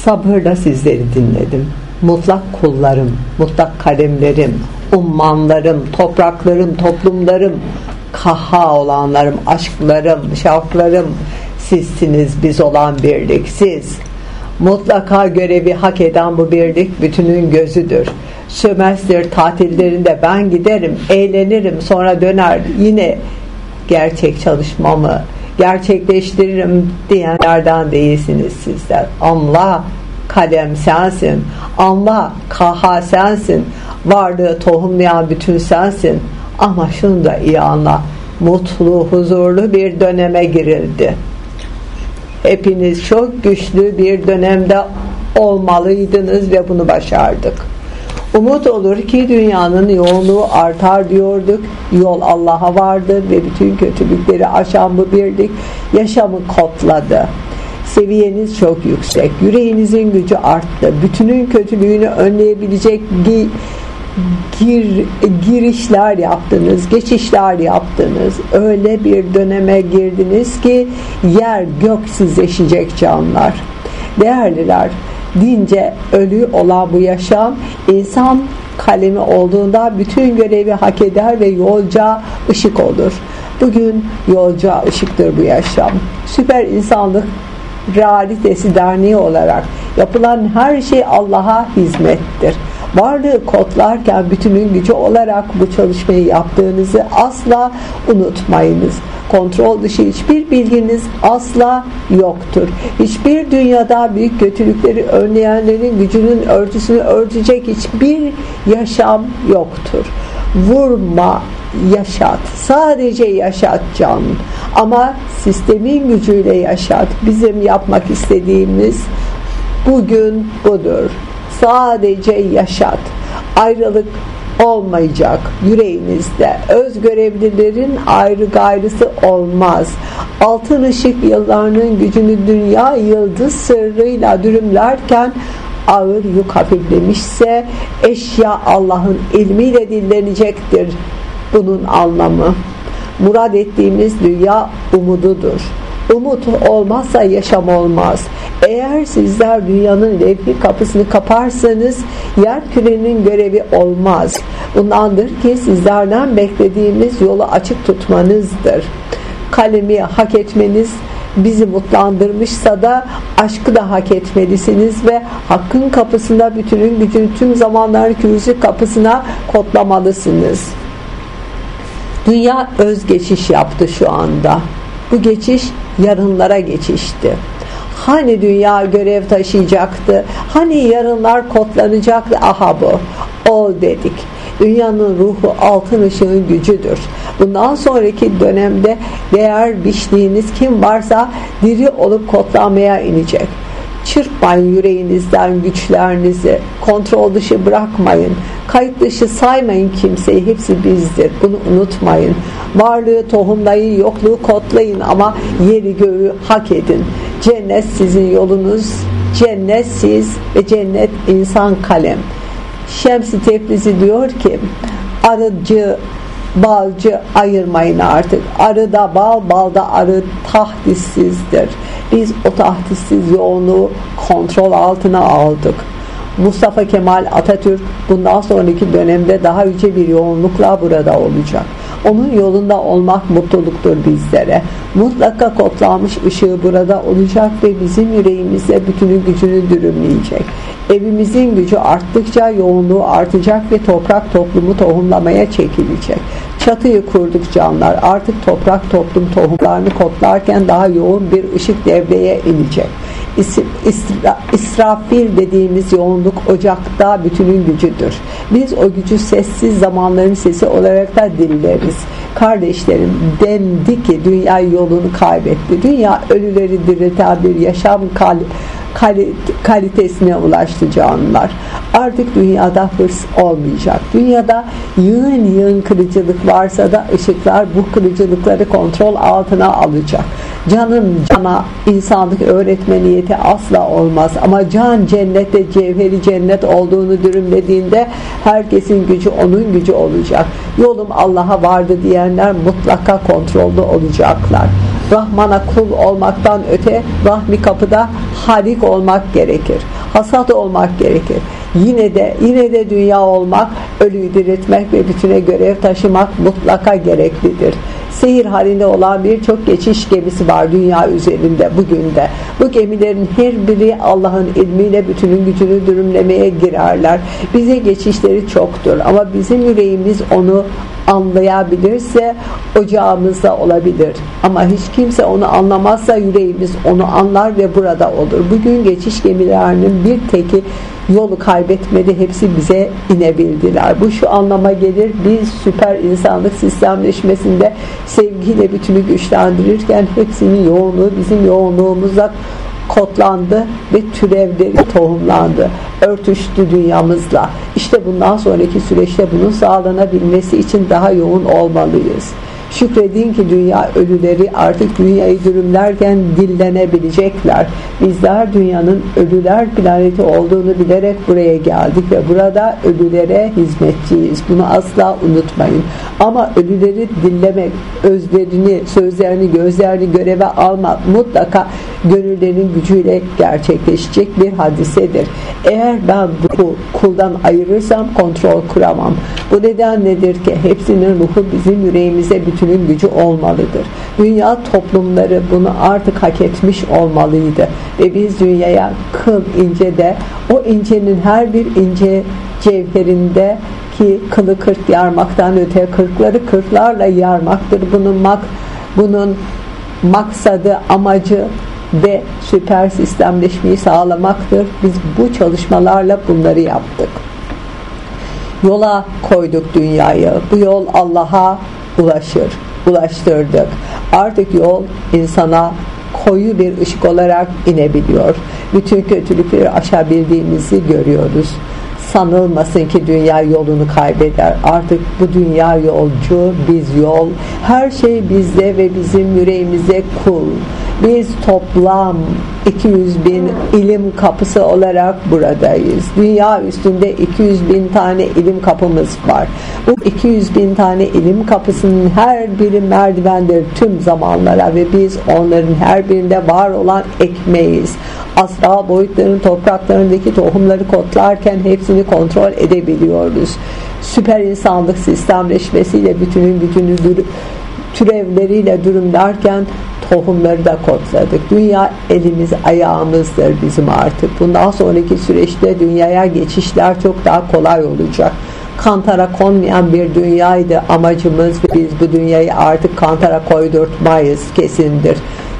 Sabırla sizleri dinledim. Mutlak kullarım, mutlak kalemlerim, ummanlarım, topraklarım, toplumlarım, kaha olanlarım, aşklarım, şavklarım, sizsiniz biz olan birlik, siz. Mutlaka görevi hak eden bu birlik bütünün gözüdür. Sömestr tatillerinde ben giderim, eğlenirim, sonra döner yine gerçek çalışmamı gerçekleştiririm diyenlerden değilsiniz sizler. Allah, kalem sensin. Allah, kaha sensin. Varlığı tohumlayan bütün sensin. Ama şunu da iyi anla. Mutlu, huzurlu bir döneme girildi. Hepiniz çok güçlü bir dönemde olmalıydınız ve bunu başardık. Umut olur ki dünyanın yoğunluğu artar diyorduk. Yol Allah'a vardı ve bütün kötülükleri aşan bu birlik yaşamı kodladı. Seviyeniz çok yüksek. Yüreğinizin gücü arttı. Bütünün kötülüğünü önleyebilecek girişler yaptınız, geçişler yaptınız. Öyle bir döneme girdiniz ki yer gök sizleşecek canlar. Değerliler, dince ölü olan bu yaşam insan kalemi olduğunda bütün görevi hak eder ve yolca ışık olur. Bugün yolca ışıktır bu yaşam. Süper insanlık realitesi derneği olarak yapılan her şey Allah'a hizmettir. Varlığı kodlarken bütünün gücü olarak bu çalışmayı yaptığınızı asla unutmayınız. Kontrol dışı hiçbir bilginiz asla yoktur. Hiçbir dünyada büyük kötülükleri önleyenlerin gücünün örtüsünü örtecek hiçbir yaşam yoktur. Vurma, yaşat. Sadece yaşat can. Ama sistemin gücüyle yaşat. Bizim yapmak istediğimiz bugün budur. Sadece yaşat. Ayrılık olmayacak yüreğinizde. Öz görevlilerin ayrı gayrısı olmaz. Altın ışık yıllarının gücünü dünya yıldız sırrıyla dürümlerken ağır yük hafiflemişse eşya Allah'ın ilmiyle dillenecektir. Bunun anlamı murad ettiğimiz dünya umududur. Umut olmazsa yaşam olmaz. Eğer sizler dünyanın levh-i kapısını kaparsanız yer kürenin görevi olmaz. Bundandır ki sizlerden beklediğimiz yolu açık tutmanızdır. Kalemi hak etmeniz bizi mutlandırmışsa da aşkı da hak etmelisiniz ve hakkın kapısında bütünün gücünü tüm zamanların kürsü kapısına kodlamalısınız. Dünya öz geçiş yaptı şu anda. Bu geçiş yarınlara geçişti. Hani dünya görev taşıyacaktı? Hani yarınlar kodlanacaktı? Aha bu. Ol dedik. Dünyanın ruhu altın ışığın gücüdür. Bundan sonraki dönemde değer biçtiğiniz kim varsa diri olup kodlanmaya inecek. Çırpmayın yüreğinizden güçlerinizi. Kontrol dışı bırakmayın. Kayıt dışı saymayın kimseyi. Hepsi bizdir. Bunu unutmayın. Varlığı tohumlayın, yokluğu kodlayın ama yeri göğü hak edin. Cennet sizin yolunuz. Cennet siz ve cennet insan kalem. Şems-i Tebrizi diyor ki arıcı, balcı ayırmayın artık. Arıda bal, balda arı tahdiссizdir. Biz o tahdissiz yoğunluğu kontrol altına aldık. Mustafa Kemal Atatürk bundan sonraki dönemde daha yüce bir yoğunlukla burada olacak. Onun yolunda olmak mutluluktur bizlere. Mutlaka kodlanmış ışığı burada olacak ve bizim yüreğimizde bütünün gücünü dürümleyecek. Evimizin gücü arttıkça yoğunluğu artacak ve toprak toplumu tohumlamaya çekilecek. Çatıyı kurduk canlar. Artık toprak toplum tohumlarını kodlarken daha yoğun bir ışık devreye inecek. İsrafil dediğimiz yoğunluk ocakta bütünün gücüdür. Biz o gücü sessiz zamanların sesi olarak da dilleriz. Kardeşlerim, dendi ki dünya yolunu kaybetti. Dünya ölüleri dirilten bir yaşam kalitesine ulaştı canlılar. Artık dünyada hırs olmayacak. Dünyada yığın yığın kırıcılık varsa da ışıklar bu kırıcılıkları kontrol altına alacak. Canın cana insanlık öğretme niyeti asla olmaz. Ama can cennette cevheri cennet olduğunu dürümlediğinde herkesin gücü onun gücü olacak. Yolum Allah'a vardı diyenler mutlaka kontrollü olacaklar. Rahman'a kul olmaktan öte Rahmi kapıda halik olmak gerekir. Hasat olmak gerekir. Yine de dünya olmak, ölüyü diriltmek ve bütüne görev taşımak mutlaka gereklidir. Seyir halinde olan birçok geçiş gemisi var dünya üzerinde bugün de. Bu gemilerin her biri Allah'ın ilmiyle bütünün gücünü dürümlemeye girerler. Bize geçişleri çoktur ama bizim yüreğimiz onu anlayabilirse ocağımızda olabilir. Ama hiç kimse onu anlamazsa yüreğimiz onu anlar ve burada olur. Bugün geçiş gemilerinin bir teki yolu kaybetmedi, hepsi bize inebildiler. Bu şu anlama gelir: biz süper insanlık sistemleşmesinde sevgiyle bütünü güçlendirirken hepsinin yoğunluğu bizim yoğunluğumuzla kodlandı ve türevleri tohumlandı, örtüştü dünyamızla. İşte bundan sonraki süreçte bunun sağlanabilmesi için daha yoğun olmalıyız. Şükredin ki dünya ölüleri artık dünyayı dürümlerken dillenebilecekler. Bizler dünyanın ölüler planeti olduğunu bilerek buraya geldik ve burada ölülere hizmetçiyiz. Bunu asla unutmayın. Ama ölüleri dillemek, özlerini, sözlerini, gözlerini göreve almak mutlaka gönüllerin gücüyle gerçekleşecek bir hadisedir. Eğer ben bu kuldan ayırırsam kontrol kuramam. Bu neden nedir ki hepsinin ruhu bizim yüreğimize bütünün gücü olmalıdır. Dünya toplumları bunu artık hak etmiş olmalıydı ve biz dünyaya kıl ince de o incenin her bir ince cevherinde ki kılı kırk yarmaktan öte kırkları kırklarla yarmaktır. Bunun maksadı, amacı ve süper sistemleşmeyi sağlamaktır. Biz bu çalışmalarla bunları yaptık. Yola koyduk dünyayı. Bu yol Allah'a ulaştırdık. Artık yol insana koyu bir ışık olarak inebiliyor. Bütün kötülükleri aşabildiğimizi görüyoruz. Sanılmasın ki dünya yolunu kaybeder. Artık bu dünya yolcu, biz yol. Her şey bizde ve bizim yüreğimize kul. Biz toplam 200.000 ilim kapısı olarak buradayız. Dünya üstünde 200.000 tane ilim kapımız var. Bu 200.000 tane ilim kapısının her biri merdivendir tüm zamanlara ve biz onların her birinde var olan ekmeğiz. Astral boyutların topraklarındaki tohumları kodlarken hepsini kontrol edebiliyoruz. Süper insanlık sistemleşmesiyle bütünün gücünü türevleriyle dürümlerken tohumları da kodladık. Dünya elimiz ayağımızdır bizim artık. Bundan sonraki süreçte dünyaya geçişler çok daha kolay olacak. Kantara konmayan bir dünyaydı amacımız ve biz bu dünyayı artık kantara koydurtmayız, kesindir.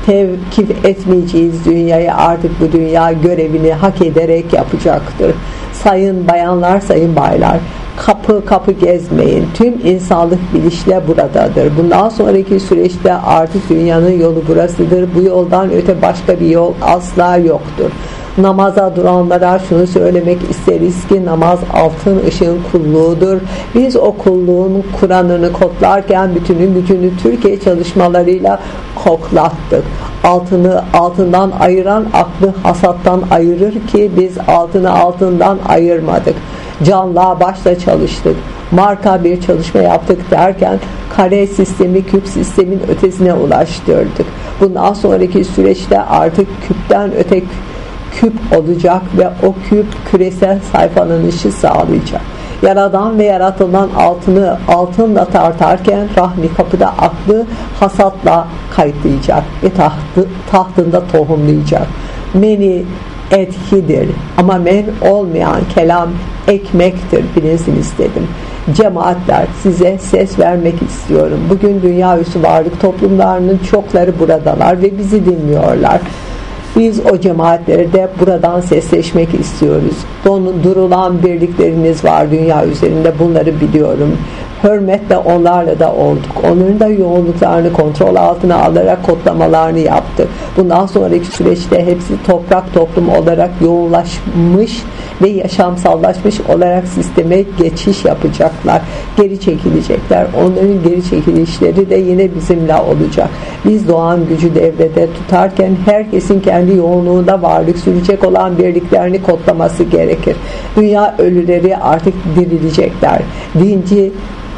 Tevkif etmeyeceğiz dünyayı, artık bu dünya görevini hak ederek yapacaktır. Sayın bayanlar, sayın baylar, kapı kapı gezmeyin. Tüm insanlık bilinçle buradadır. Bundan sonraki süreçte artık dünyanın yolu burasıdır. Bu yoldan öte başka bir yol asla yoktur. Namaza duranlara şunu söylemek isteriz ki namaz altın ışığın kulluğudur. Biz o kulluğun Kur'an'ını kodlarken bütünün gücünü Türkiye çalışmalarıyla koklattık. Altını altından ayıran aklı hasattan ayırır ki biz altını altından ayırmadık. Canla başla çalıştık. Marka bir çalışma yaptık derken kare sistemi küp sistemin ötesine ulaştırdık. Bundan sonraki süreçte artık küpten öte küp olacak ve o küp küresel sayfalanışı sağlayacak. Yaradan ve yaratılan altını altınla tartarken Rahmi kapıda aklı hasatla kayıtlayacak ve tahtında tohumlayacak. Meni ethidir ama men olmayan kelam ekmektir, bilinsin istedim. Cemaatler, size ses vermek istiyorum. Bugün dünya üstü varlık toplumlarının çokları buradalar ve bizi dinliyorlar. Biz o cemaatlere de buradan sesleşmek istiyoruz. Durulan birlikleriniz var dünya üzerinde, bunları biliyorum. Hürmetle onlarla da olduk. Onların da yoğunluklarını kontrol altına alarak kodlamalarını yaptık. Bundan sonraki süreçte hepsi toprak toplum olarak yoğunlaşmış ve yaşamsallaşmış olarak sisteme geçiş yapacaklar. Geri çekilecekler. Onların geri çekilişleri de yine bizimle olacak. Biz doğan gücü devrede tutarken herkesin kendi yoğunluğunda varlık sürecek olan birliklerini kodlaması gerekir. Dünya ölüleri artık dirilecekler. Dinci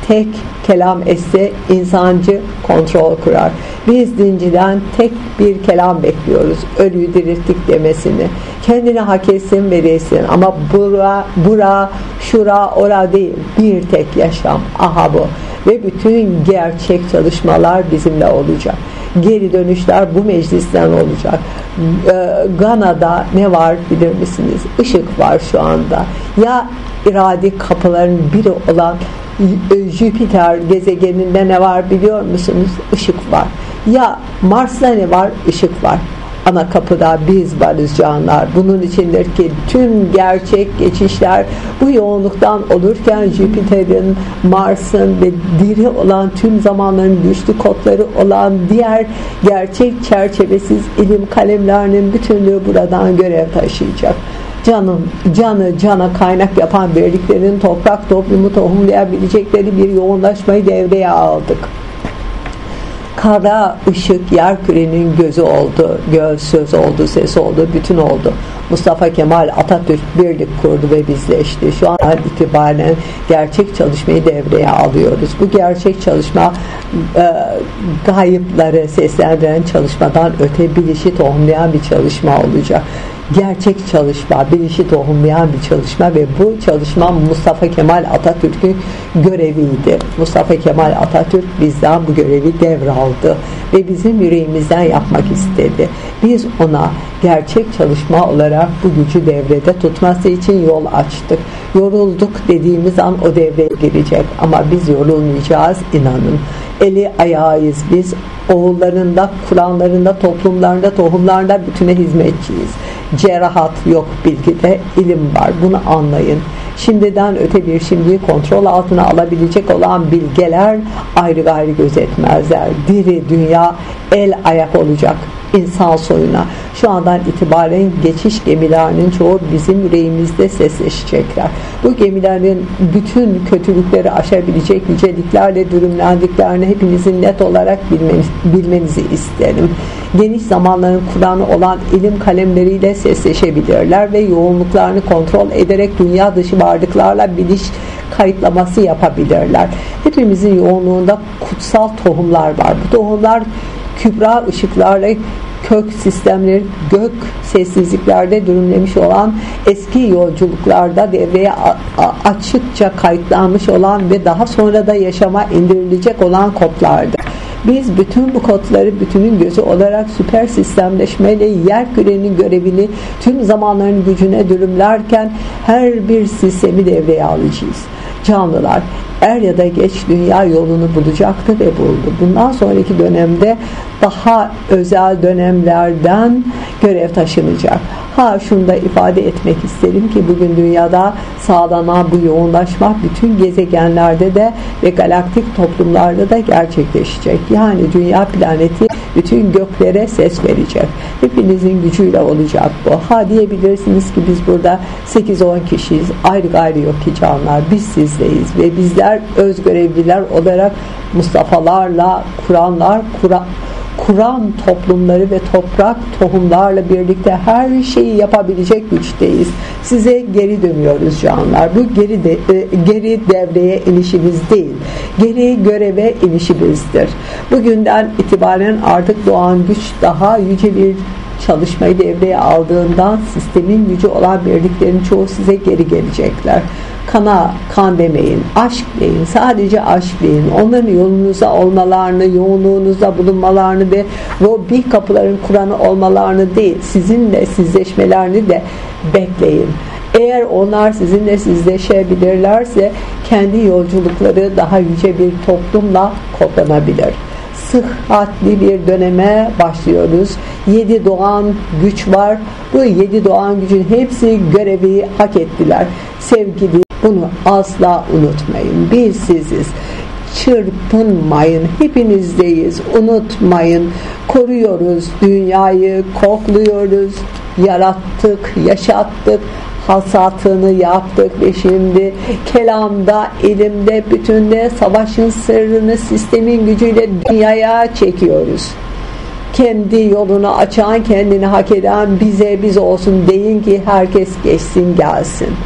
tek kelam etse insancı kontrol kurar. Biz dinciden tek bir kelam bekliyoruz. Ölüyü dirilttik demesini. Kendini hak etsin ve değilsin. Ama bura, şura, ora değil. Bir tek yaşam. Aha bu. Ve bütün gerçek çalışmalar bizimle olacak. Geri dönüşler bu meclisten olacak. Gana'da ne var bilir misiniz? Işık var şu anda. Ya iradi kapıların biri olan Jüpiter gezegeninde ne var biliyor musunuz? Işık var. Ya Mars'ta ne var? Işık var. Ana kapıda biz varız canlar. Bunun içindir ki tüm gerçek geçişler bu yoğunluktan olurken Jüpiter'in, Mars'ın ve diri olan tüm zamanların güçlü kodları olan diğer gerçek çerçevesiz ilim kalemlerinin bütünlüğü buradan görev taşıyacak. Cana kaynak yapan birliklerin toprak toplumu tohumlayabilecekleri bir yoğunlaşmayı devreye aldık. Kara ışık yerkürenin gözü oldu, göz söz oldu, ses oldu, bütün oldu. Mustafa Kemal Atatürk birlik kurdu ve bizleşti. Şu an itibaren gerçek çalışmayı devreye alıyoruz. Bu gerçek çalışma gayipleri seslendiren çalışmadan öte bilişi tohumlayan bir çalışma olacak. Gerçek çalışma, bilişi tohumlayan bir çalışma ve bu çalışma Mustafa Kemal Atatürk'ün göreviydi. Mustafa Kemal Atatürk bizden bu görevi devraldı ve bizim yüreğimizden yapmak istedi. Biz ona gerçek çalışma olarak bu gücü devrede tutması için yol açtık. Yorulduk dediğimiz an o devreye girecek ama biz yorulmayacağız, inanın. Eli ayağıyız biz. Oğullarında, Kur'anlarında, toplumlarında, tohumlarında bütüne hizmetçiyiz. Cerrahat yok, bilgide ilim var. Bunu anlayın. Şimdiden öte bir şimdiyi kontrol altına alabilecek olan bilgeler ayrı gayrı gözetmezler. Diri dünya el ayak olacak insan soyuna. Şu andan itibaren geçiş gemilerinin çoğu bizim yüreğimizde sesleşecekler. Bu gemilerin bütün kötülükleri aşabilecek niceliklerle dürümlendiklerini hepinizin net olarak bilmenizi isterim. Geniş zamanların Kur'an'ı olan ilim kalemleriyle sesleşebilirler ve yoğunluklarını kontrol ederek dünya dışı varlıklarla biliş kayıtlaması yapabilirler. Hepimizin yoğunluğunda kutsal tohumlar var. Bu tohumlar kübra ışıklarla kök sistemleri gök sessizliklerde dürümlemiş olan eski yolculuklarda devreye açıkça kayıtlanmış olan ve daha sonra da yaşama indirilecek olan kodlardı. Biz bütün bu kodları bütünün gözü olarak süper sistemleşmeyle yer kürenin görevini tüm zamanların gücüne dürümlerken her bir sistemi devreye alacağız. Canlılar er ya da geç dünya yolunu bulacaktı ve buldu. Bundan sonraki dönemde daha özel dönemlerden görev taşınacak. Şunu da ifade etmek isterim ki bugün dünyada sağlanan bu yoğunlaşma bütün gezegenlerde de ve galaktik toplumlarda da gerçekleşecek. Yani dünya planeti bütün göklere ses verecek. Hepinizin gücüyle olacak bu. Diyebilirsiniz ki biz burada 8-10 kişiyiz. Ayrı gayrı yok ki canlar. Biz sizdeyiz ve bizler öz görevliler olarak Mustafa'larla, Kur'an toplumları ve toprak tohumlarla birlikte her şeyi yapabilecek güçteyiz. Size geri dönüyoruz canlar. Bu geri devreye inişimiz değil. Geri göreve inişimizdir. Bugünden itibaren artık doğan güç daha yüce bir çalışmayı devreye aldığından sistemin gücü olan birliklerin çoğu size geri gelecekler. Kan demeyin, aşk deyin, sadece aşk deyin. Onların yolunuza olmalarını, yoğunluğunuzda bulunmalarını ve Rabbi kapıların Kur'an'ı olmalarını değil, sizinle sizleşmelerini de bekleyin. Eğer onlar sizinle sizleşebilirlerse kendi yolculukları daha yüce bir toplumla kodlanabilir. Sıhhatli bir döneme başlıyoruz. 7 doğan güç var. Bu 7 doğan gücün hepsi görevi hak ettiler. Sevgili, bunu asla unutmayın. Biz siziz. Çırpınmayın. Hepinizdeyiz. Unutmayın. Koruyoruz dünyayı, kokluyoruz. Yarattık, yaşattık. Hasatını yaptık ve şimdi kelamda, ilimde, bütünde savaşın sırrını sistemin gücüyle dünyaya çekiyoruz. Kendi yolunu açan, kendini hak eden bize biz olsun deyin ki herkes geçsin gelsin.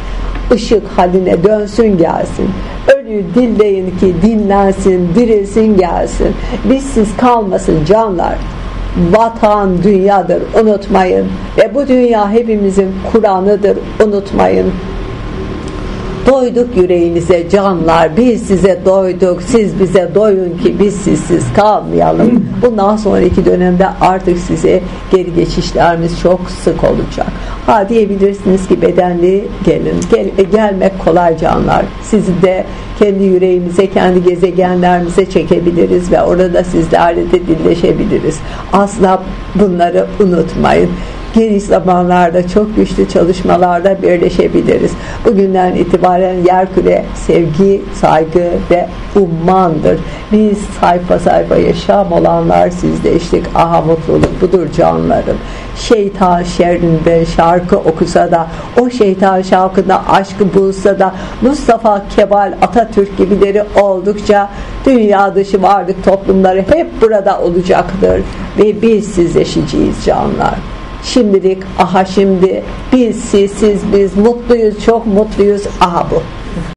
ışık haline dönsün gelsin. Ölüyü dilleyin ki dinlensin, dirilsin gelsin. Bizsiz kalmasın canlar. Vatan dünyadır, unutmayın. Ve bu dünya hepimizin Kur'an'ıdır, unutmayın. Doyduk yüreğinize canlar, biz size doyduk, siz bize doyun ki biz sizsiz kalmayalım. Bundan sonraki dönemde artık size geri geçişlerimiz çok sık olacak. Ha diyebilirsiniz ki bedenli gelin, gelmek kolay canlar. Sizi de kendi yüreğimize, kendi gezegenlerimize çekebiliriz ve orada sizlerle de dilleşebiliriz. Asla bunları unutmayın. Geniş zamanlarda çok güçlü çalışmalarda birleşebiliriz. Bugünden itibaren yerküre sevgi, saygı ve ummandır. Biz sayfa sayfa yaşam olanlar sizleştik. Aha mutluluk budur canlarım. Şeytan şerrinde şarkı okusa da, o şeytan şarkında aşkı bulsa da, Mustafa Kemal Atatürk gibileri oldukça dünya dışı varlık toplumları hep burada olacaktır. Ve biz sizleşeceğiz canlar. Şimdilik aha şimdi biz, siz biz mutluyuz, çok mutluyuz. Aha bu.